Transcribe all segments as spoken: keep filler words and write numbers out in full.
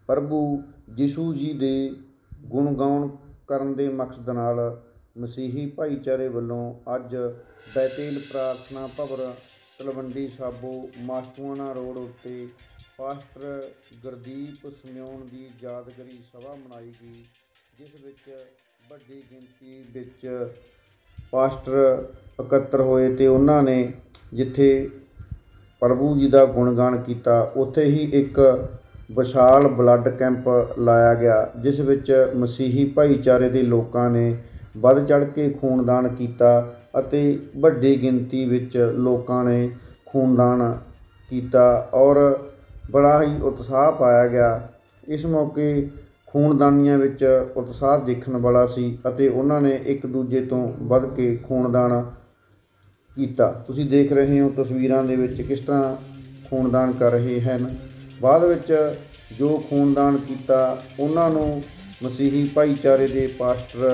प्रभु यीशु जी दे गुण गाउण करन दे मकसद नाल मसीही भाईचारे वल्लों अज बैतेल प्रार्थना भवन तलवंडी साबो मास्टूआना रोड उत्ते पास्टर गुरदीप समौन की यादगारी सभा मनाई गई, जिस विच वड्डी गिनती विच पास्टर इकत्तर होए ते उन्हां ने जिथे प्रभु जी का गुणगान किया उत्थे ही एक विशाल ब्लड कैंप लाया गया, जिस विच मसीही भाईचारे के लोगों ने बढ़ चढ़ के खूनदान किया अते वड्डी गिनती विच लोगों ने खूनदान किया और बड़ा ही उत्साह पाया गया। इस मौके खूनदानियां विच उत्साह देखण वाला सी अते उन्हां ने एक दूजे तो वध के खूनदान किया। तुसीं देख रहे हो तस्वीरां दे विच किस तरह खूनदान कर रहे हैं। बाद विच जो खूनदान किया उन्हां नूं मसीही भाईचारे के पास्टर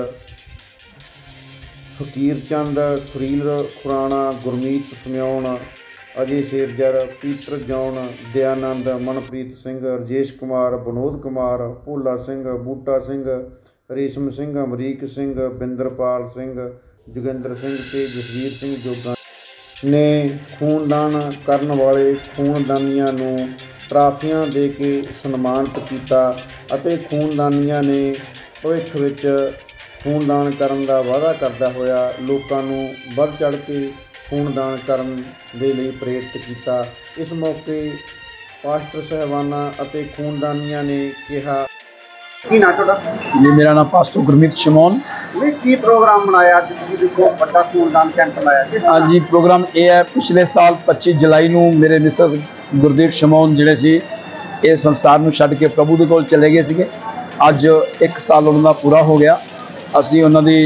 फकीर चंद, सुरील खुराना, गुरमीत समौन, अजय शेरजर, पीटर जॉन, दयानंद, मनप्रीत सिंह, रजेश कुमार, विनोद कुमार, भोला सिंह, बूटा सिंह, रेशम सिंह, अमरीक सिंह, बिंदरपाल सिंह, जोगिंदर सिंह ते जसवीर सिंह जोगा ने खूनदान करन वाले खूनदानियां नूं ट्राफियां दे के सन्मानित किया अते खूनदानियां ने भविख विच खूनदान करन दा वादा करदा होया लोकां नूं वध चढ़ के खूनदान करन दे लई प्रेरित किया। इस मौके पास्टर साहबाना अते खूनदानियां ने कहा की ना तुहाडा जी मेरा नाम पास्टर गुरमीत समौन। की प्रोग्राम बनाया अज तुसीं देखो बड़ा खूनदान कैंप लाया हाँ जी प्रोग्राम ये है पिछले साल पच्चीस जुलाई नूं मेरे मिसेस गुरदीप समौन जिहड़े सी इस संसार नूं छड्ड के प्रभु दे कोल चले गए सीगे। अज एक साल उन्हां दा पूरा हो गया। असीं उन्हां दी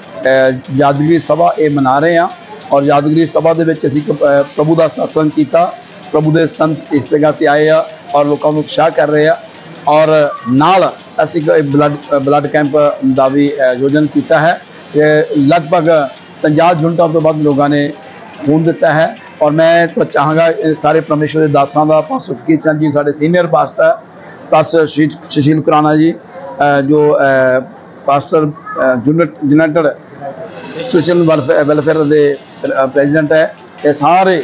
यादगिरी सभा ये मना रहे हैं और यादगिरी सभा दे विच असीं प्रभु का सत्संग किया। प्रभु के संत इस जगह पर आए आ और लोगों को उत्साह कर रहे हैं और नाल असीं ब्लड ब्लड कैंप का भी आयोजन किया है। लगभग पचास यूनिटों तो वध लोगों ने खून दिता है और मैं तो चाहांगा सारे परमेश्वर के दासां का पास्टर फकीर चंद जी साडे senior pastor, pastor Sushil Khurana ji जो pastor united social welfare welfare के प्रेजिडेंट है, ये सारे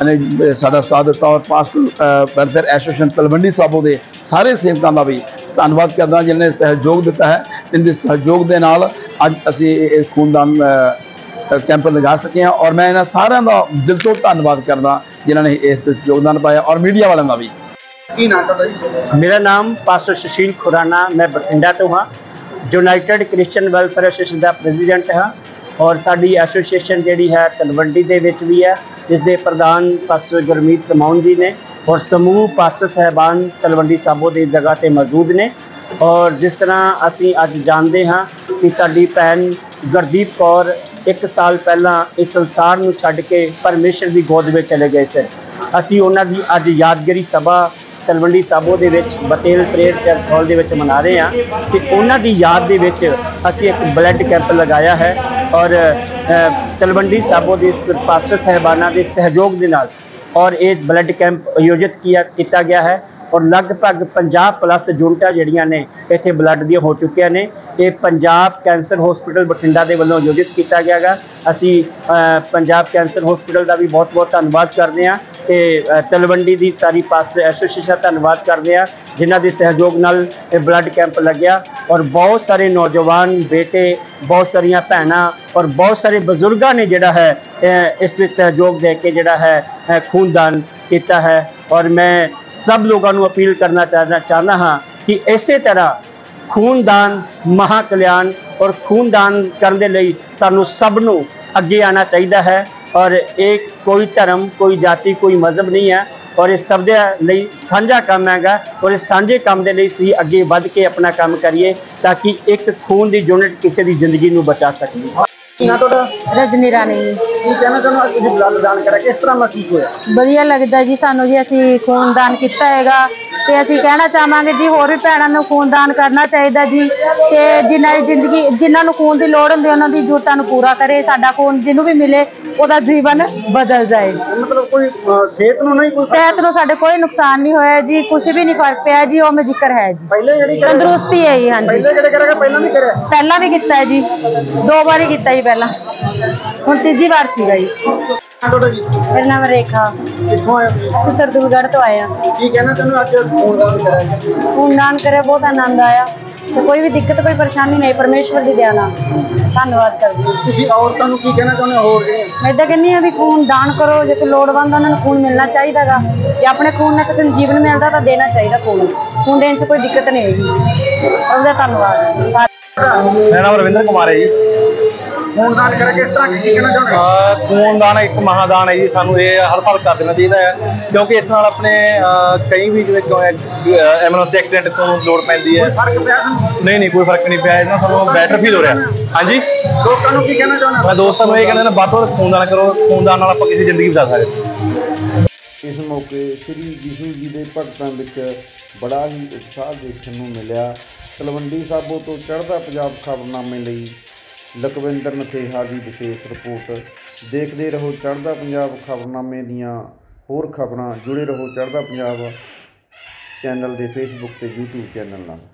साडा साथ दिता और pastor welfare association Talwandi Sabo के सारे सेवकों का भी धन्यवाद करदा जिन्हें सहयोग दिता है। इनके सहयोग के नाल अज असीं खूनदान कैंप लगा सके हैं और मैं इन्हां सारिਆਂ का दिल तो धन्यवाद करदा जिन्होंने इस योगदान पाया और मीडिया वालों का भी। की नाम तुहाडा? मेरा नाम पास्टर सुशील खुराना, मैं बठिंडा तो हाँ, यूनाइटेड क्रिश्चियन वेलफेयर एसोसीएशन का प्रेजिडेंट हाँ और साडी एसोसीएशन जिहड़ी है तलवंडी दे विच भी है, जिसके प्रधान पास्टर गुरमीत समौन जी ने और समूह पास्टर साहबान तलवंडी साबो की जगह पर मौजूद ने। और जिस तरह असी अज जानते हाँ कि साडी भैन गुरदीप कौर एक साल पहला इस संसार नूं छड्ड के परमेश्वर की गोद में चले गए सन। असी उन्हां दी अज यादगिरी सभा तलवंडी साबो दे विच बतेल प्रेयर चर्च हॉल दे विच मना रहे हैं कि उन्हां दी याद दे विच असी एक ब्लड कैंप लगाया है और तलवंडी साबो दे पास्टर साहबाना के सहयोग के नाल और एक ब्लड कैंप आयोजित किया किया गया है और लगभग पचास प्लस यूनिटां जिहड़ियां ने इत्थे ब्लड दी हो चुकियां ने। ये पंजाब कैंसर हॉस्पिटल बठिंडा के वल्लों आयोजित किया गया गा। असी पंजाब कैंसर हॉस्पिटल का भी बहुत बहुत धन्यवाद करते हैं ते तलवंडी की सारी पास्टर एसोसीएशन धन्यवाद करते हैं जिन्हां दे सहयोग नाल ब्लड कैंप लग्या और बहुत सारे नौजवान बेटे, बहुत सारिया भैणां और बहुत सारे बजुर्गों ने जिहड़ा है इस में सहयोग दे के जिहड़ा है खूनदान किया है। और मैं सब लोगों को अपील करना चाहना चाहना हाँ कि इसे तरह खूनदान महाकल्याण और खूनदान करने लई सानू सब नू अगे आना चाहिए है और एक कोई धर्म, कोई जाति, कोई मजहब नहीं है और ये सब दे लई साझा काम हैगा और इस साझे काम के लिए सी अगे बढ़ के अपना काम करिए ताकि एक खून की यूनिट किसी की जिंदगी नू बचा सके। ਕੀ ਨਾ ਤੁਹਾਡਾ ਰਜਨੀ ਰਾਣੀ ਜੀ। ਕੀ ਕਹਿਣਾ ਚਾਹੁੰਦੇ ਹੋ? ਅੱਜ ਤੁਸੀਂ ਬਲੱਡ ਦਾਨ ਕਰਿਆ, ਕਿਸ ਤਰ੍ਹਾਂ ਮਹਿਸੂਸ ਹੋਇਆ? ਵਧੀਆ ਲੱਗਦਾ ਜੀ ਸਾਨੂੰ ਜੀ, ਅਸੀਂ ਖੂਨਦਾਨ ਕੀਤਾ ਹੈਗਾ ਤੇ ਅਸੀਂ ਕਹਿਣਾ ਚਾਹਾਂਗੇ ਜੀ ਹੋਰ ਵੀ ਭੈਣਾਂ ਨੂੰ ਖੂਨਦਾਨ ਕਰਨਾ ਚਾਹੀਦਾ ਜੀ, ਤੇ ਜਿਨ੍ਹਾਂ ਦੀ ਜ਼ਿੰਦਗੀ ਜਿਨ੍ਹਾਂ ਨੂੰ ਖੂਨ ਦੀ ਲੋੜ ਹੁੰਦੀ ਉਹਨਾਂ ਦੀ ਜ਼ਰੂਰਤਾਂ ਨੂੰ ਪੂਰਾ ਕਰੇ। ਸਾਡਾ ਖੂਨ ਜਿਹਨੂੰ ਵੀ ਮਿਲੇ ਉਹਦਾ ਜੀਵਨ ਬਦਲ ਜਾਏ। ਮਤਲਬ ਕੋਈ ਅਹ, ਸਿਹਤ ਨੂੰ ਨਹੀਂ ਕੋਈ ਸਿਹਤ ਨੂੰ ਸਾਡੇ ਕੋਈ ਨੁਕਸਾਨ ਨਹੀਂ ਹੋਇਆ ਜੀ, ਕੁਛ ਵੀ ਨਹੀਂ ਫਰਕ ਪਿਆ ਜੀ, ਉਵੇਂ ਜ਼ਿਕਰ ਹੈ ਜੀ, ਪਹਿਲੇ ਜਿਹੜੀ ਕਰਿਆ- ਤੰਦਰੁਸਤੀ ਹੈ ਜੀ। ਹਾਂਜੀ ਪਹਿਲੇ ਜਿਹੜੇ ਕਰਿਆ ਪਹਿਲਾਂ ਨਹੀਂ ਕਰਿਆ? ਪਹਿਲਾਂ ਵੀ ਕੀਤਾ ਹੈ ਜੀ, ਦੋ ਵਾਰੀ ਕੀਤਾ ਜੀ ਪਹਿਲਾਂ, ਹੁਣ ਤੀਜੀ ਵਾਰ ਸੀਗਾ ਜੀ। ਨਾ ਤੁਹਾਡਾ ਜੀ ਮੇਰਾ ਨਾਮ ਰੇਖਾ, ਕਿੱਥੋਂ ਆਏ ਹੋ? ਅਸੀਂ ਸਰਦੂਲਗੜ੍ਹ ਤੋਂ ਆਏ ਹਾਂ। ਕੀ ਕਹਿਣਾ ਚਾਹੁੰਦੇ ਹੋ? ਅੱਜ ਖੂਨਦਾਨ ਕਰਿਆ, ਖੂਨਦਾਨ ਕਰਿਆ, ਬਹੁਤ ਆਨੰਦ ਆਇਆ ਤੇ ਕੋਈ ਵੀ ਦਿੱਕਤ ਕੋਈ ਪਰੇਸ਼ਾਨੀ ਨਹੀਂ, ਪਰਮੇਸ਼ਵਰ ਦੀ ਦਇਆ ਨਾਲ। ਧੰਨਵਾਦ ਕਰਦੀ ਹਾਂ। ਤੁਸੀਂ ਔਰਤਾਂ ਨੂੰ ਕੀ ਕਹਿਣਾ ਚਾਹੁੰਦੇ ਹੋ ਹੋਰ ਜਿਹੜੀਆਂ? ਮੈਂ ਇੱਦਾਂ ਕਹਿੰਦੀ ਹਾਂ ਵੀ ਖੂਨ ਦਾਨ ਕਰੋ, ਜੇ ਕੋਈ ਲੋੜਵੰਦ ਉਹਨਾਂ ਨੂੰ ਖੂਨ ਮਿਲਣਾ ਚਾਹੀਦਾ ਗਾ। ਜੇ ਆਪਣੇ ਖੂਨ ਨਾਲ ਕਿਸੇ ਨੂੰ ਜੀਵਨ ਮਿਲਦਾ ਤਾਂ ਦੇਣਾ ਚਾਹੀਦਾ ਖੂਨ। ਖੂਨ ਦੇਣ 'ਚ ਕੋਈ ਦਿੱਕਤ ਨਹੀਂ ਹੈਗੀ। ਉਹਦਾ ਧੰਨਵਾਦ। ਮੇਰਾ ਨਾਮ ਰਵਿੰਦਰ ਕੁਮਾਰ ਹੈ ਜੀ। ਖੂਨਦਾਨ ਕਰਿਆ, ਕਿਸ ਤਰ੍ਹਾਂ ਕੀ ਕਹਿਣਾ ਚਾਹੁੰਦੇ ਹੋ? ਅਹ ਖੂਨਦਾਨ ਇੱਕ ਮਹਾਦਾਨ ਹੈ ਜੀ, ਸਾਨੂੰ ਇਹ ਹਰ ਸਾਲ ਕਰ ਦੇਣਾ ਚਾਹੀਦਾ ਹੈ, ਕਿਉਂਕਿ ਇਸ ਨਾਲ ਆਪਣੇ ਅਹ ਕਈ ਵੀ ਜਿਵੇਂ ਐਮਰਜੈਂਸੀ ਐਕਸੀਡੈਂਟ ਤੋਂ ਲੋੜ ਪੈਂਦੀ ਹੈ। ਫਰਕ ਪਿਆ ਤੁਹਾਨੂੰ? ਨਹੀਂ ਨਹੀਂ ਕੋਈ ਫਰਕ ਨਹੀਂ ਪਿਆ, ਇਹਨਾਂ ਸਾਨੂੰ ਬੈਟਰ ਫੀਲ ਹੋ ਰਿਹਾ। ਹਾਂਜੀ, ਲੋਕਾਂ ਨੂੰ ਕੀ ਕਹਿਣਾ ਚਾਹੁੰਦੇ ਹੋ? ਮੈਂ ਦੋਸਤਾਂ ਨੂੰ ਇਹ ਕਹਿੰਦਾ ਵੱਧ ਤੋਂ ਵੱਧ ਖੂਨਦਾਨ ਕਰੋ, ਖੂਨਦਾਨ ਨਾਲ ਆਪਾਂ ਕਿਸੇ ਜ਼ਿੰਦਗੀ ਬਚਾ ਸਕਦੇ। ਇਸ ਮੌਕੇ ਸ੍ਰੀ ਯਿਸੂ ਜੀ ਦੇ ਭਗਤਾਂ ਵਿੱਚ ਬੜਾ ਹੀ ਉਤਸ਼ਾਹ ਦੇਖਣ ਨੂੰ ਮਿਲਿਆ। ਤਲਵੰਡੀ ਸਾਬੋ ਤੋਂ ਚੜ੍ਹਦਾ ਪੰਜਾਬ ਖਬਰਨਾਮੇ ਲਈ ਲਖਵਿੰਦਰ ਨਥੇਹਾ ਦੀ ਵਿਸ਼ੇਸ਼ ਰਿਪੋਰਟ। ਦੇਖਦੇ ਰਹੋ ਚੜ੍ਹਦਾ ਪੰਜਾਬ ਖਬਰਨਾਮੇ ਦੀਆਂ ਹੋਰ ਖਬਰਾਂ। ਜੁੜੇ ਰਹੋ ਚੜ੍ਹਦਾ ਪੰਜਾਬ ਚੈਨਲ ਦੇ ਫੇਸਬੁੱਕ ਤੇ ਯੂਟਿਊਬ ਚੈਨਲ ਨਾਲ।